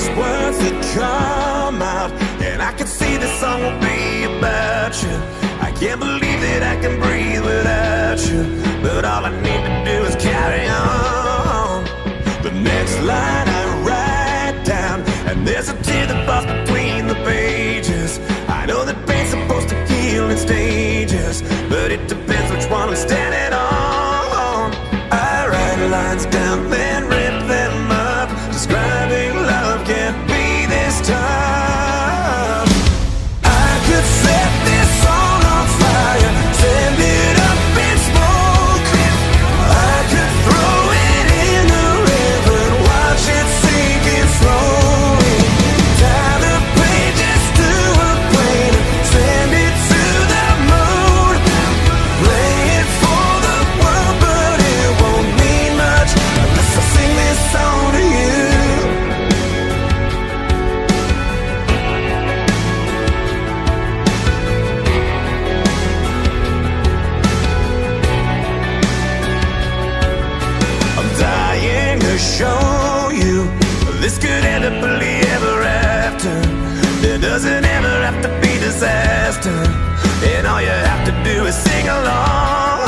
words that come out, and I can see this song will be about you. I can't believe that I can breathe without you, but all I need to do is carry on. The next line I write down, and there's a tear that falls between the pages. I know that pain's supposed to heal in stages, but it depends which one I'm standing on. I write lines down, then rip them up. Describing love can't be this tough. I could set this song on fire, send it up in smoke. I could throw it in the river and watch it sinking slowly. Tie the pages to a plane and send it to the moon. Play it for the world, but it won't mean much unless I sing this song to you. I'm dying to show you this could end up happily ever after. There doesn't ever have to be disaster, and all you have to do is sing along.